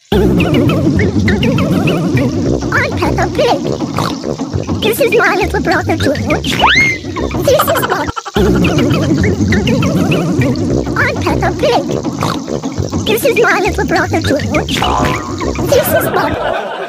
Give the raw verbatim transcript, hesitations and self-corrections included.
I'm Peppa Pig. This is my little brother George. This is my... I'm Peppa Pig. This is my little brother George. This is my...